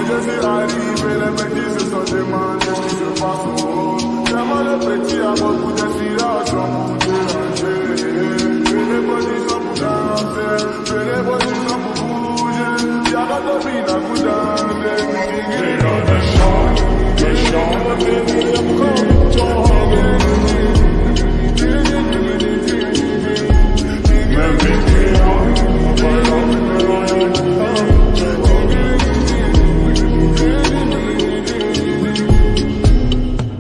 je suis arrivé, les petits se sont demandés ce qui se passe au haut. Tellement le petit a beaucoup d'inspiration montée.